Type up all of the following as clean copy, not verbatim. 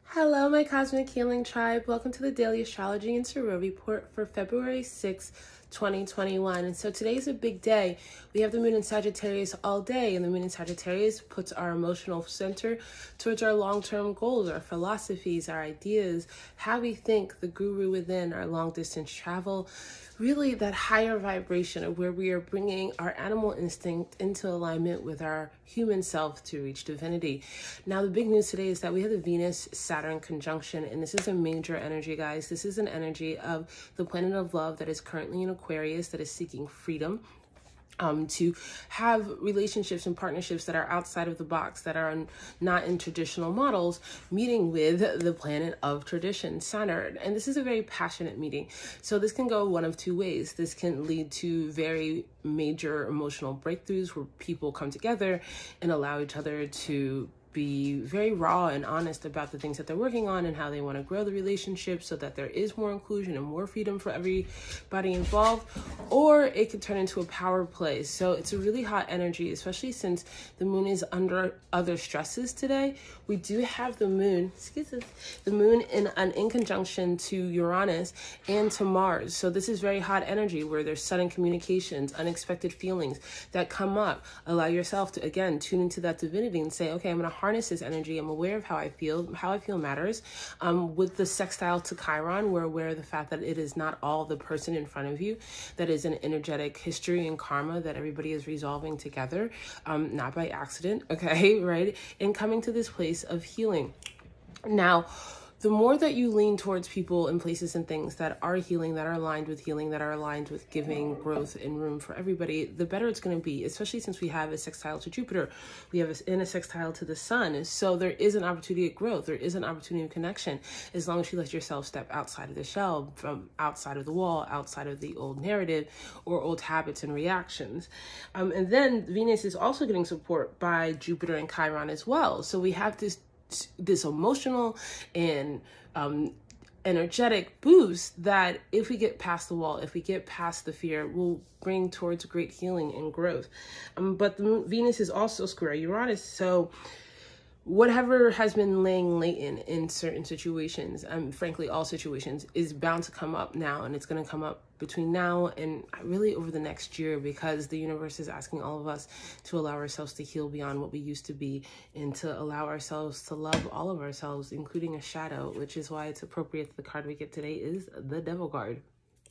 Hello, my Cosmic Healing Tribe. Welcome to the Daily Astrology and Tarot Report for February 6, 2021. And so today is a big day. We have the moon in Sagittarius all day, and the moon in Sagittarius puts our emotional center towards our long-term goals, our philosophies, our ideas, how we think, the guru within, our long-distance travel, really that higher vibration of where we are bringing our animal instinct into alignment with our human self to reach divinity. Now, the big news today is that we have the Venus-Saturn conjunction, and this is a major energy, guys. This is an energy of the planet of love that is currently in Aquarius, that is seeking freedom. To have relationships and partnerships that are outside of the box, that are not in traditional models, meeting with the planet of tradition, Saturn. And this is a very passionate meeting. So this can go one of two ways. This can lead to very major emotional breakthroughs where people come together and allow each other to be very raw and honest about the things that they're working on and how they want to grow the relationship so that there is more inclusion and more freedom for everybody involved. Or it could turn into a power play. So it's a really hot energy, especially since the moon is under other stresses today. We do have the moon, in conjunction to Uranus and to Mars. So this is very hot energy where there's sudden communications, unexpected feelings that come up. Allow yourself to, again, tune into that divinity and say, okay, I'm going to harness this energy. I'm aware of how I feel matters. With the sextile to Chiron, we're aware of the fact that it is not all the person in front of you, that is an energetic history and karma that everybody is resolving together, not by accident, okay, right? And coming to this place of healing. Now, the more that you lean towards people and places and things that are healing, that are aligned with healing, that are aligned with giving growth and room for everybody, the better it's going to be, especially since we have a sextile to Jupiter. We have a sextile to the sun. So there is an opportunity of growth. There is an opportunity of connection as long as you let yourself step outside of the shell, from outside of the wall, outside of the old narrative or old habits and reactions. And then Venus is also getting support by Jupiter and Chiron as well. So we have this emotional and energetic boost that if we get past the wall, if we get past the fear, will bring towards great healing and growth. But the Venus is also square Uranus, so whatever has been laying latent in certain situations, frankly, all situations, is bound to come up now, and it's going to come up between now and really over the next year, because the universe is asking all of us to allow ourselves to heal beyond what we used to be and to allow ourselves to love all of ourselves, including a shadow, which is why it's appropriate that the card we get today is the Devil card.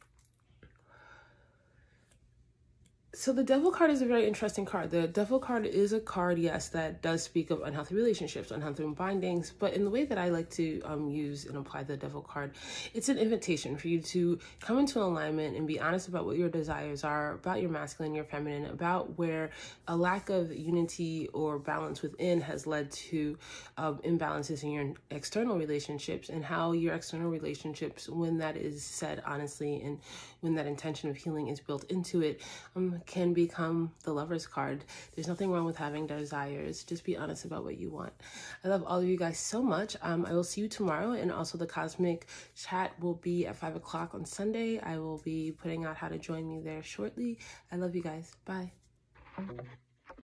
So the Devil card is a very interesting card. The Devil card is a card, yes, that does speak of unhealthy relationships, unhealthy bindings, but in the way that I like to use and apply the Devil card, it's an invitation for you to come into alignment and be honest about what your desires are, about your masculine, your feminine, about where a lack of unity or balance within has led to imbalances in your external relationships, and how your external relationships, when that is said honestly and when that intention of healing is built into it, can become the Lover's card. There's nothing wrong with having desires. Just be honest about what you want. I love all of you guys so much. I will see you tomorrow, and also the Cosmic Chat will be at 5 o'clock on Sunday. I will be putting out how to join me there shortly. I love you guys. Bye.